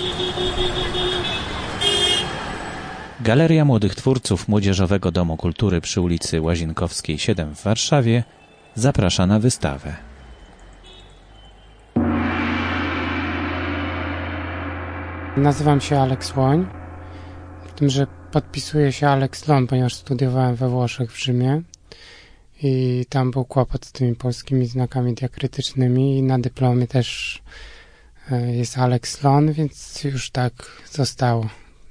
Galeria Młodych Twórców Młodzieżowego Domu Kultury przy ulicy Łazienkowskiej 7 w Warszawie zaprasza na wystawę. Nazywam się Alex Łoń, z tym, że podpisuję się Alex Lon, ponieważ studiowałem we Włoszech w Rzymie i tam był kłopot z tymi polskimi znakami diakrytycznymi i na dyplomie też jest Alex Lon, więc już tak zostało.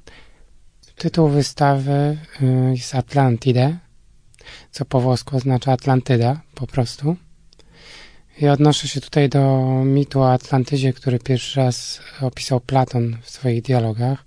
Tytuł wystawy jest Atlantide, co po włosku oznacza Atlantyda po prostu. I odnoszę się tutaj do mitu o Atlantydzie, który pierwszy raz opisał Platon w swoich dialogach.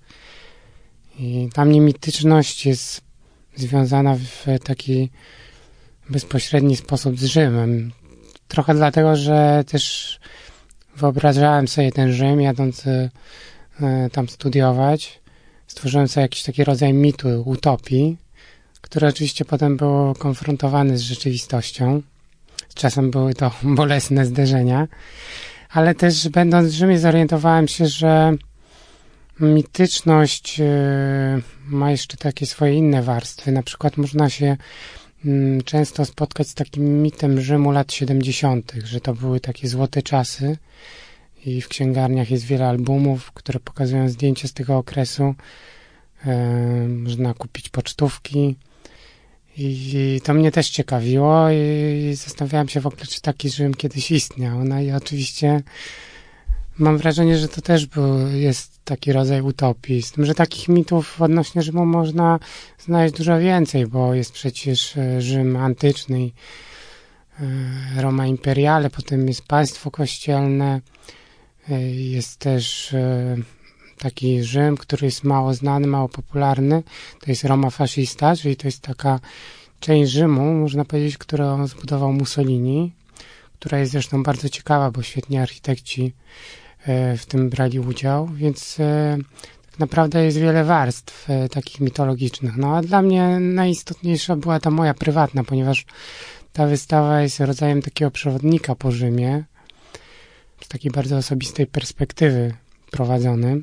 I dla mnie mityczność jest związana w taki bezpośredni sposób z Rzymem. Trochę dlatego, że też wyobrażałem sobie ten Rzym, jadąc tam studiować. Stworzyłem sobie jakiś taki rodzaj mitu, utopii, który oczywiście potem był konfrontowany z rzeczywistością. Czasem były to bolesne zderzenia, ale też będąc w Rzymie zorientowałem się, że mityczność ma jeszcze takie swoje inne warstwy. Na przykład można się często spotkać z takim mitem Rzymu lat 70., że to były takie złote czasy i w księgarniach jest wiele albumów, które pokazują zdjęcia z tego okresu. Można kupić pocztówki. I to mnie też ciekawiło i zastanawiałem się w ogóle, czy taki Rzym kiedyś istniał. No i oczywiście mam wrażenie, że to też jest taki rodzaj utopii. Z tym, że takich mitów odnośnie Rzymu można znaleźć dużo więcej, bo jest przecież Rzym antyczny, Roma Imperiale, potem jest państwo kościelne, jest też taki Rzym, który jest mało znany, mało popularny, to jest Roma Fascista, czyli to jest taka część Rzymu, można powiedzieć, którą zbudował Mussolini, która jest zresztą bardzo ciekawa, bo świetni architekci w tym brali udział, więc tak naprawdę jest wiele warstw takich mitologicznych. No a dla mnie najistotniejsza była ta moja prywatna, ponieważ ta wystawa jest rodzajem takiego przewodnika po Rzymie, z takiej bardzo osobistej perspektywy prowadzony.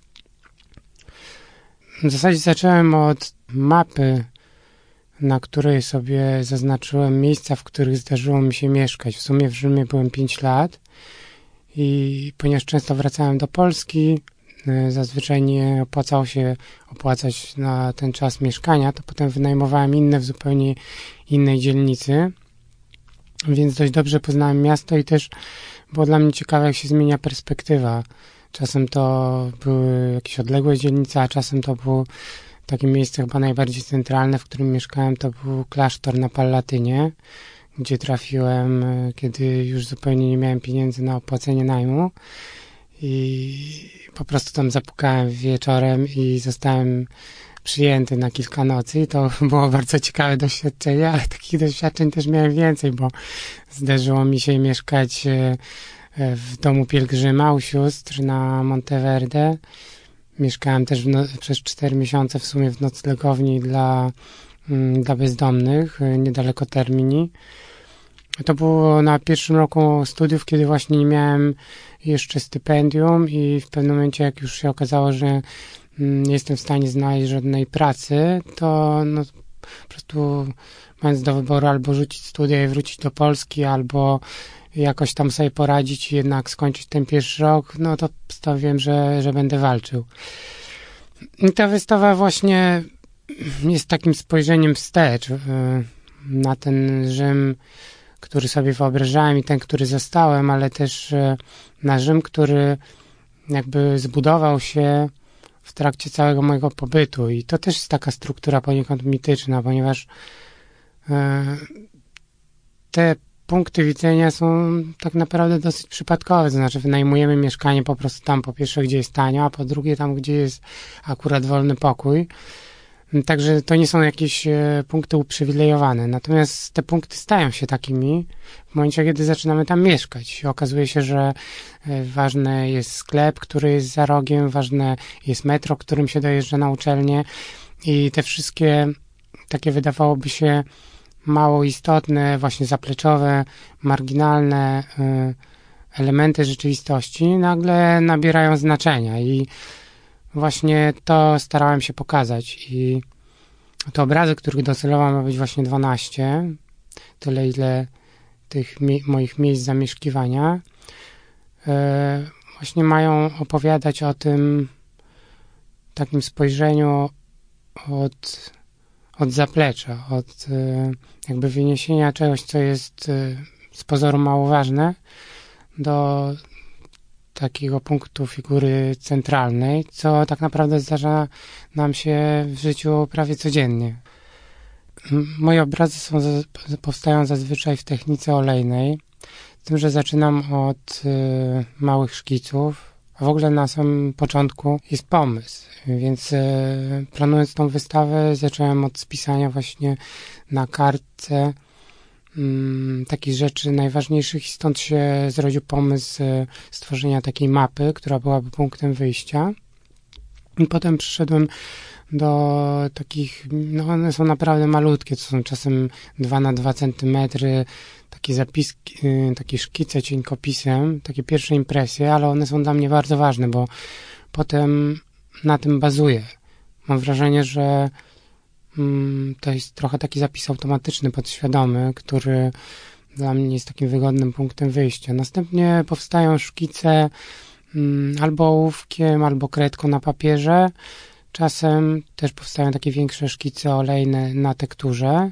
W zasadzie zacząłem od mapy, na której sobie zaznaczyłem miejsca, w których zdarzyło mi się mieszkać. W sumie w Rzymie byłem 5 lat i ponieważ często wracałem do Polski, zazwyczaj nie opłacało się opłacać na ten czas mieszkania, to potem wynajmowałem inne w zupełnie innej dzielnicy, więc dość dobrze poznałem miasto i też było dla mnie ciekawe, jak się zmienia perspektywa. Czasem to były jakieś odległe dzielnice, a czasem to było takie miejsce chyba najbardziej centralne, w którym mieszkałem, to był klasztor na Palatynie, gdzie trafiłem, kiedy już zupełnie nie miałem pieniędzy na opłacenie najmu i po prostu tam zapukałem wieczorem i zostałem przyjęty na kilka nocy i to było bardzo ciekawe doświadczenie, ale takich doświadczeń też miałem więcej, bo zdarzyło mi się mieszkać w domu pielgrzyma u sióstr na Monteverde. Mieszkałem też przez 4 miesiące w sumie w noclegowni dla bezdomnych, niedaleko Termini. To było na pierwszym roku studiów, kiedy właśnie nie miałem jeszcze stypendium i w pewnym momencie, jak już się okazało, że nie jestem w stanie znaleźć żadnej pracy, to po prostu mając do wyboru albo rzucić studia i wrócić do Polski, albo jakoś tam sobie poradzić i jednak skończyć ten pierwszy rok, no to postanowiłem, że będę walczył. I ta wystawa właśnie jest takim spojrzeniem wstecz na ten Rzym, który sobie wyobrażałem i ten, który zastałem, ale też na Rzym, który jakby zbudował się w trakcie całego mojego pobytu. I to też jest taka struktura poniekąd mityczna, ponieważ te punkty widzenia są tak naprawdę dosyć przypadkowe, to znaczy wynajmujemy mieszkanie po prostu tam, po pierwsze, gdzie jest tanio, a po drugie tam, gdzie jest akurat wolny pokój. Także to nie są jakieś punkty uprzywilejowane. Natomiast te punkty stają się takimi w momencie, kiedy zaczynamy tam mieszkać. I okazuje się, że ważny jest sklep, który jest za rogiem, ważne jest metro, którym się dojeżdża na uczelnię i te wszystkie takie wydawałoby się mało istotne, właśnie zapleczowe, marginalne elementy rzeczywistości nagle nabierają znaczenia i właśnie to starałem się pokazać. I te obrazy, których docelowo ma być właśnie 12, tyle ile tych moich miejsc zamieszkiwania, właśnie mają opowiadać o tym takim spojrzeniu od zaplecza, od jakby wyniesienia czegoś, co jest z pozoru mało ważne, do takiego punktu figury centralnej, co tak naprawdę zdarza nam się w życiu prawie codziennie. Moje obrazy powstają zazwyczaj w technice olejnej, z tym, że zaczynam od małych szkiców, a w ogóle na samym początku jest pomysł, więc planując tą wystawę zacząłem od spisania właśnie na kartce takich rzeczy najważniejszych i stąd się zrodził pomysł stworzenia takiej mapy, która byłaby punktem wyjścia. I potem przyszedłem do takich, no one są naprawdę malutkie, to są czasem 2x2 cm, takie zapiski, takie szkice cienkopisem, takie pierwsze impresje, ale one są dla mnie bardzo ważne, bo potem na tym bazuję. Mam wrażenie, że to jest trochę taki zapis automatyczny, podświadomy, który dla mnie jest takim wygodnym punktem wyjścia. Następnie powstają szkice albo ołówkiem, albo kredką na papierze. Czasem też powstają takie większe szkice olejne na tekturze.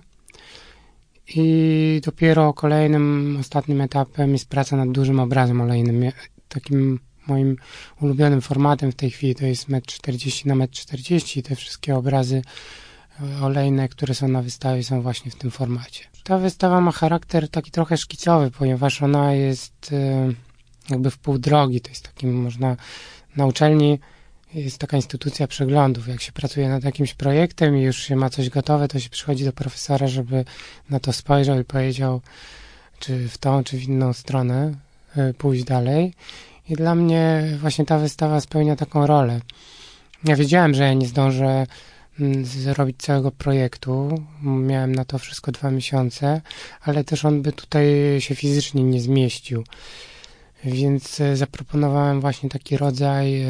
I dopiero kolejnym, ostatnim etapem jest praca nad dużym obrazem olejnym. Takim moim ulubionym formatem w tej chwili to jest 1,40 x 1,40 m. Te wszystkie obrazy olejne, które są na wystawie, są właśnie w tym formacie. Ta wystawa ma charakter taki trochę szkicowy, ponieważ ona jest jakby w pół drogi. To jest takim, można na uczelni jest taka instytucja przeglądów. Jak się pracuje nad jakimś projektem i już się ma coś gotowe, to się przychodzi do profesora, żeby na to spojrzał i powiedział, czy w tą, czy w inną stronę pójść dalej. I dla mnie właśnie ta wystawa spełnia taką rolę. Ja wiedziałem, że ja nie zdążę zrobić całego projektu. Miałem na to wszystko 2 miesiące, ale też on by tutaj się fizycznie nie zmieścił. Więc zaproponowałem właśnie taki rodzaj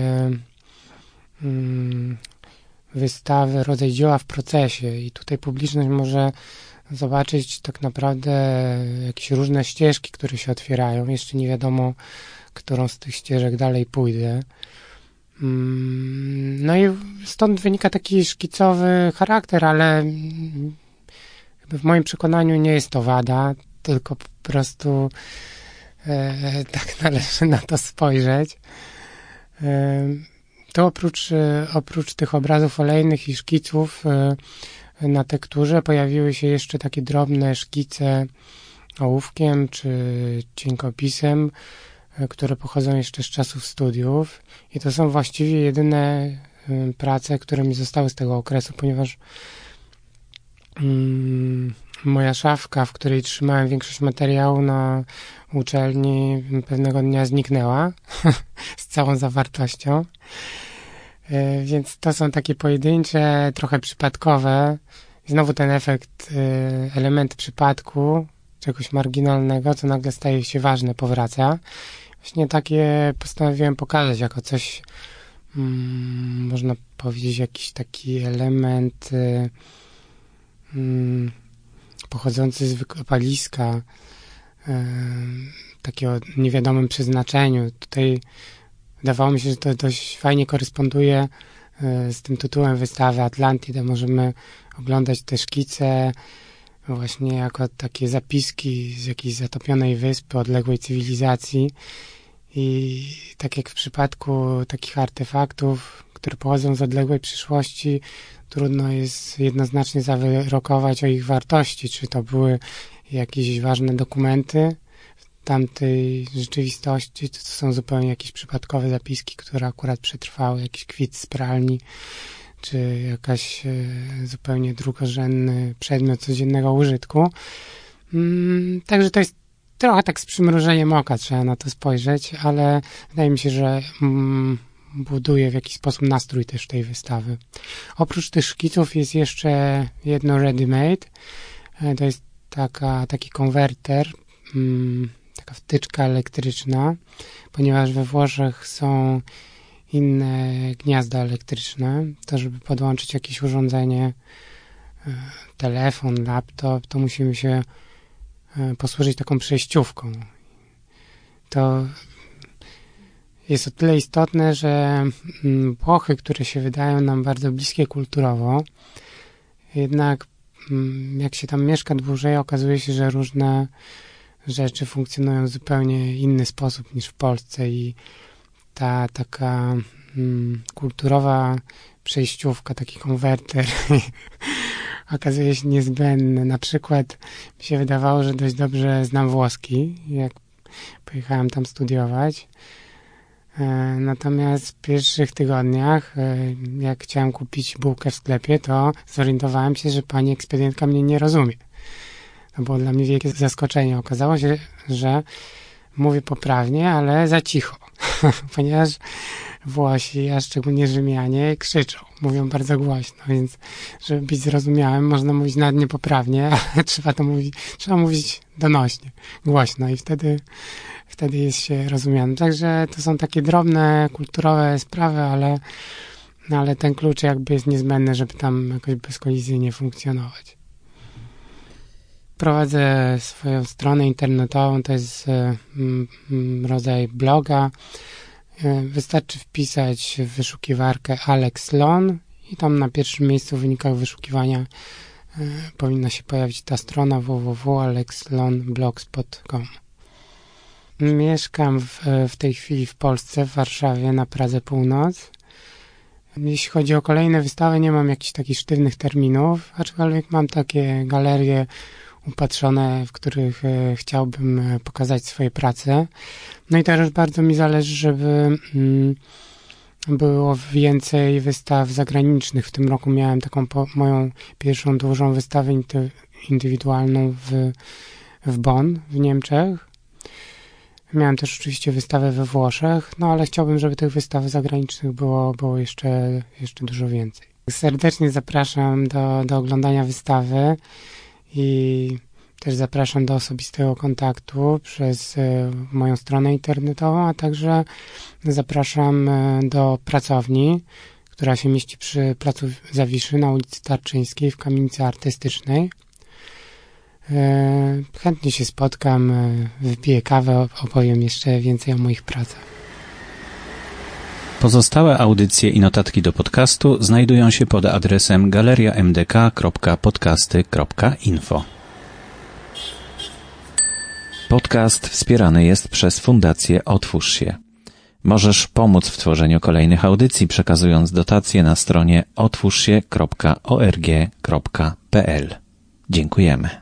wystawy, rodzaj dzieła w procesie i tutaj publiczność może zobaczyć tak naprawdę jakieś różne ścieżki, które się otwierają. Jeszcze nie wiadomo, którą z tych ścieżek dalej pójdę. No i stąd wynika taki szkicowy charakter, ale w moim przekonaniu nie jest to wada, tylko po prostu tak należy na to spojrzeć. To oprócz tych obrazów olejnych i szkiców na tekturze pojawiły się jeszcze takie drobne szkice ołówkiem czy cienkopisem, które pochodzą jeszcze z czasów studiów i to są właściwie jedyne prace, które mi zostały z tego okresu, ponieważ moja szafka, w której trzymałem większość materiału na uczelni, pewnego dnia zniknęła z całą zawartością. Więc to są takie pojedyncze, trochę przypadkowe. Znowu ten efekt, element przypadku, czegoś marginalnego, co nagle staje się ważne, powraca. Właśnie takie postanowiłem pokazać jako coś, można powiedzieć, jakiś taki element pochodzący z wykopaliska, takiego niewiadomym przeznaczeniu. Tutaj wydawało mi się, że to dość fajnie koresponduje z tym tytułem wystawy Atlantida. Możemy oglądać te szkice właśnie jako takie zapiski z jakiejś zatopionej wyspy, odległej cywilizacji i tak jak w przypadku takich artefaktów, które pochodzą z odległej przyszłości, trudno jest jednoznacznie zawyrokować o ich wartości, czy to były jakieś ważne dokumenty w tamtej rzeczywistości, czy to są zupełnie jakieś przypadkowe zapiski, które akurat przetrwały, jakiś kwit z pralni, czy jakaś zupełnie drugorzędny przedmiot codziennego użytku. Także to jest trochę tak z przymrużeniem oka trzeba na to spojrzeć, ale wydaje mi się, że buduje w jakiś sposób nastrój też tej wystawy. Oprócz tych szkiców jest jeszcze jedno ready-made. To jest taki konwerter, taka wtyczka elektryczna, ponieważ we Włoszech są inne gniazda elektryczne, to żeby podłączyć jakieś urządzenie, telefon, laptop, to musimy się posłużyć taką przejściówką. To jest o tyle istotne, że Włochy, które się wydają nam bardzo bliskie kulturowo, jednak jak się tam mieszka dłużej, okazuje się, że różne rzeczy funkcjonują w zupełnie inny sposób niż w Polsce i ta taka kulturowa przejściówka, taki konwerter okazuje się niezbędny. Na przykład mi się wydawało, że dość dobrze znam włoski, jak pojechałem tam studiować. Natomiast w pierwszych tygodniach, jak chciałem kupić bułkę w sklepie, to zorientowałem się, że pani ekspedientka mnie nie rozumie. To było dla mnie wielkie zaskoczenie. Okazało się, że mówię poprawnie, ale za cicho, ponieważ Włosi, a szczególnie Rzymianie, krzyczą, mówią bardzo głośno, więc żeby być zrozumiałym, można mówić nawet niepoprawnie, ale trzeba mówić donośnie, głośno i wtedy jest się rozumianym. Także to są takie drobne, kulturowe sprawy, ale ten klucz jakby jest niezbędny, żeby tam jakoś bezkolizyjnie funkcjonować. Prowadzę swoją stronę internetową, to jest rodzaj bloga. Wystarczy wpisać w wyszukiwarkę Alex Lon i tam na pierwszym miejscu w wynikach wyszukiwania powinna się pojawić ta strona www.alexlonblogspot.com. Mieszkam w tej chwili w Polsce, w Warszawie, na Pradze Północ. Jeśli chodzi o kolejne wystawy, nie mam jakichś takich sztywnych terminów, aczkolwiek mam takie galerie upatrzone, w których chciałbym pokazać swoje prace. No i też bardzo mi zależy, żeby było więcej wystaw zagranicznych. W tym roku miałem taką moją pierwszą dużą wystawę indywidualną w Bonn, w Niemczech. Miałem też oczywiście wystawę we Włoszech, no ale chciałbym, żeby tych wystaw zagranicznych było jeszcze dużo więcej. Serdecznie zapraszam do oglądania wystawy i też zapraszam do osobistego kontaktu przez moją stronę internetową, a także zapraszam do pracowni, która się mieści przy Placu Zawiszy na ulicy Tarczyńskiej w Kamienicy Artystycznej. Chętnie się spotkam, wypiję kawę, opowiem jeszcze więcej o moich pracach. Pozostałe audycje i notatki do podcastu znajdują się pod adresem galeriamdk.podcasty.info. Podcast wspierany jest przez Fundację Otwórz się. Możesz pomóc w tworzeniu kolejnych audycji, przekazując dotacje na stronie otwórzsie.org.pl. Dziękujemy.